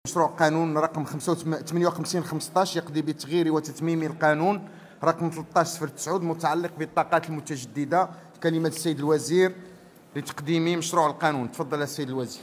مشروع قانون رقم 58/15 يقضي بتغيير وتتميم القانون رقم 13/09 المتعلق بالطاقات المتجددة. كلمة السيد الوزير لتقديم مشروع القانون. تفضل السيد الوزير.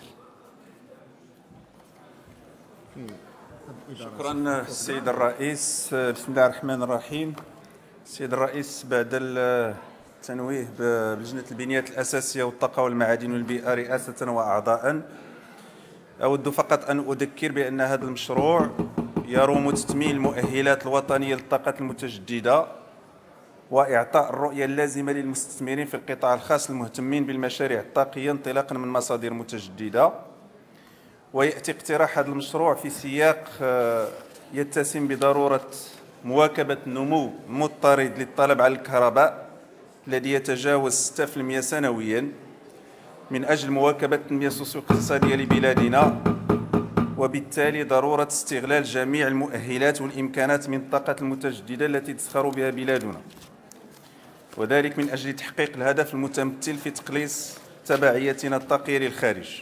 شكرا السيد الرئيس. بسم الله الرحمن الرحيم. السيد الرئيس، بعد التنويه بلجنة البنيات الأساسية والطاقة والمعادن والبيئة رئاسة وأعضاء، أود فقط أن أذكر بأن هذا المشروع يروم تتميم المؤهلات الوطنية للطاقة المتجددة وإعطاء الرؤية اللازمة للمستثمرين في القطاع الخاص المهتمين بالمشاريع الطاقية انطلاقا من مصادر متجددة. ويأتي اقتراح هذا المشروع في سياق يتسم بضرورة مواكبة النمو المضطرد للطلب على الكهرباء الذي يتجاوز 6% سنويا من أجل مواكبة التنمية السوسيو-اقتصادية لبلادنا، وبالتالي ضرورة استغلال جميع المؤهلات والإمكانات من الطاقة المتجددة التي تزخر بها بلادنا، وذلك من أجل تحقيق الهدف المتمثل في تقليص تبعيتنا الطاقية للخارج.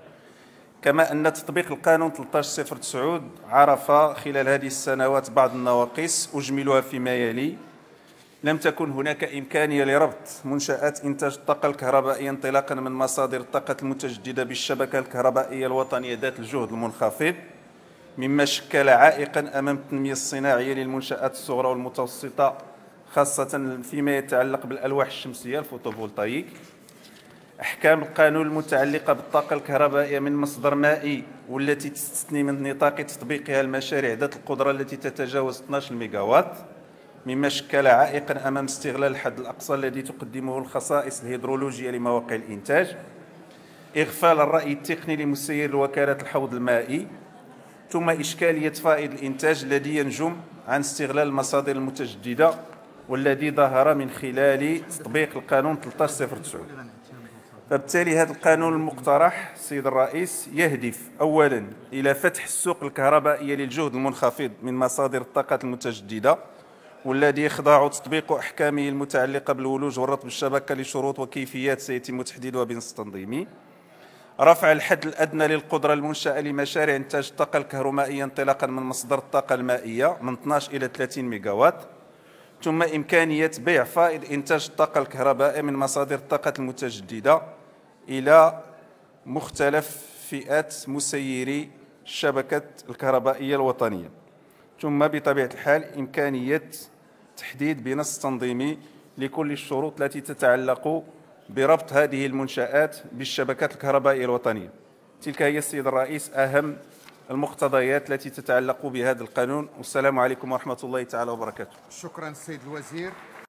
كما أن تطبيق القانون 13/09 عرف خلال هذه السنوات بعض النواقص أجملها فيما يلي: لم تكن هناك إمكانية لربط منشآت إنتاج الطاقة الكهربائية انطلاقا من مصادر الطاقة المتجددة بالشبكة الكهربائية الوطنية ذات الجهد المنخفض، مما شكل عائقا أمام التنمية الصناعية للمنشآت الصغرى والمتوسطة، خاصة فيما يتعلق بالألواح الشمسية الفوتوفولتايك. أحكام القانون المتعلقة بالطاقة الكهربائية من مصدر مائي والتي تستثني من نطاق تطبيقها المشاريع ذات القدرة التي تتجاوز 12 ميجاوات، مما شكل عائقا أمام استغلال الحد الأقصى الذي تقدمه الخصائص الهيدرولوجية لمواقع الإنتاج. إغفال الرأي التقني لمسير الوكالات الحوض المائي، ثم إشكالية فائض الإنتاج الذي ينجم عن استغلال المصادر المتجددة والذي ظهر من خلال تطبيق القانون 13/09. فبالتالي هذا القانون المقترح السيد الرئيس يهدف أولا إلى فتح السوق الكهربائية للجهد المنخفض من مصادر الطاقة المتجددة، والذي يخضع تطبيق أحكامه المتعلقة بالولوج والربط بالشبكة لشروط وكيفيات سيتم تحديدها بنص تنظيمي. رفع الحد الأدنى للقدرة المنشأة لمشاريع إنتاج الطاقة الكهرومائية انطلاقا من مصدر الطاقة المائية من 12 إلى 30 ميجاوات، ثم إمكانية بيع فائض إنتاج الطاقة الكهربائية من مصادر الطاقة المتجددة إلى مختلف فئات مسيري الشبكة الكهربائية الوطنية، ثم بطبيعة الحال إمكانية تحديد بنص تنظيمي لكل الشروط التي تتعلق بربط هذه المنشآت بالشبكات الكهربائية الوطنية. تلك هي السيد الرئيس أهم المقتضيات التي تتعلق بهذا القانون، والسلام عليكم ورحمة الله تعالى وبركاته. شكرا السيد الوزير.